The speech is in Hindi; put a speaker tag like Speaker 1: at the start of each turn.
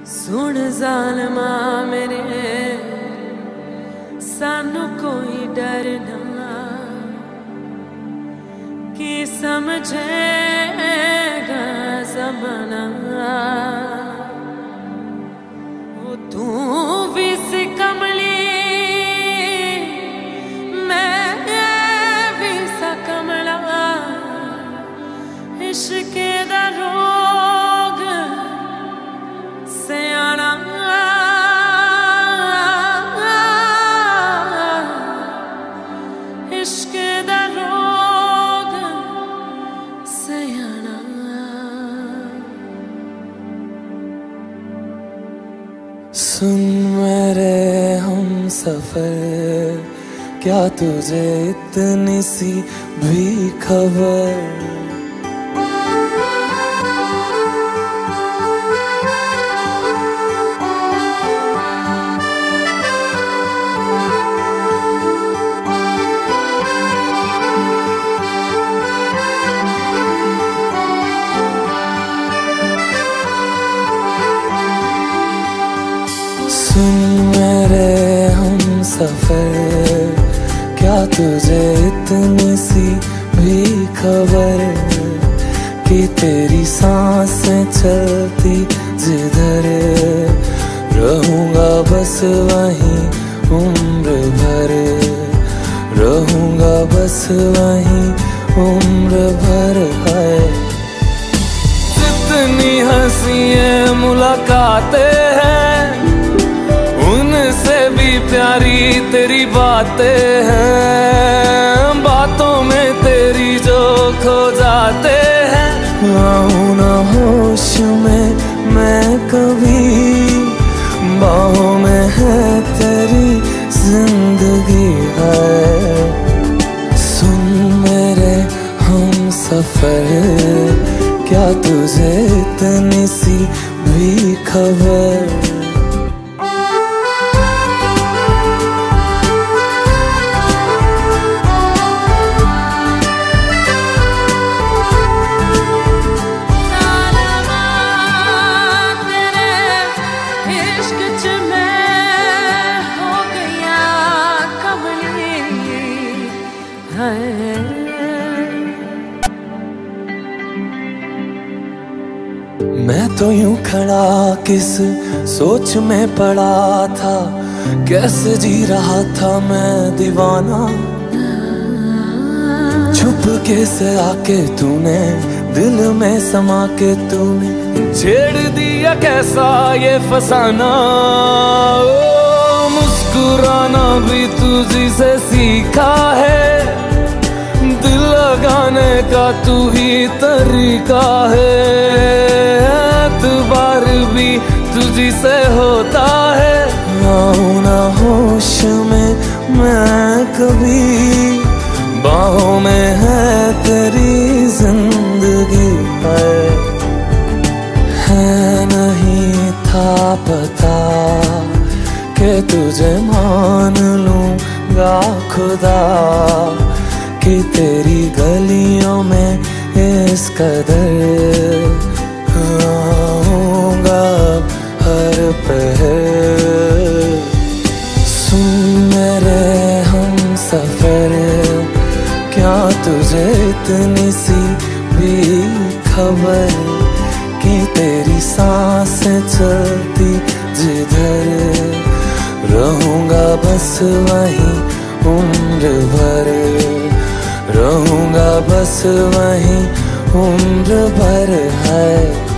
Speaker 1: सुन ज़ालिमा मेरे सानू कोई डर ना कि समझेगा ज़माना। वो तू भी सी कमली मैं भी सा कमला, इश्क दा रोग सयाना इश्क दा रोग सयाना।
Speaker 2: सुन मेरे हम सफर, क्या तुझे इतनी सी भी खबर? सुन मेरे हम सफर, क्या तुझे इतनी सी भी खबर कि तेरी सांसें चलती जिधर रहूंगा बस वहीं उम्र भर, रहूंगा बस वहीं उम्र भर। है जितनी हंसी मुलाकातें हैं, उनसे भी प्यारी तेरी बातें हैं। बातों में तेरी जो खो जाते हैं, आऊं ना होश में मैं कभी, बाहों में है तेरी जिंदगी है। सुन मेरे हम सफर, क्या तुझे इतनी सी भी खबर? मैं तो यूं खड़ा किस सोच में पड़ा था, कैसे जी रहा था मैं दीवाना। छुप के से आके तूने दिल में समा के तूने छेड़ दिया कैसा ये फसाना। ओ मुस्कुराना भी तुझी से सीखा है, दिल लगाने का तू ही तरीका है। एतबार भी तुझी से होता है, आऊं ना होश में मैं कभी, बाहों में है तेरी जिंदगी है नहीं था पता कि तुझे मान लूंगा खुदा, कि तेरी गलियों में इस कदर आऊंगा हर पहर। सुन मेरे हम सफर, क्या तुझे इतनी सी भी खबर कि तेरी सांसें चलती जिधर रहूंगा बस वहीं उम्र भर, रहूंगा बस वहीं उम्र भर। है